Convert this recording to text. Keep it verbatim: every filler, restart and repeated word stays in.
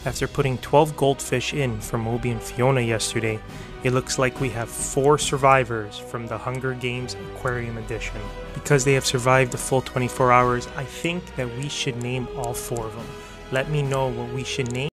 After putting twelve goldfish in for Moby and Fiona yesterday, it looks like we have four survivors from the Hunger Games Aquarium Edition. Because they have survived the full twenty-four hours, I think that we should name all four of them. Let me know what we should name.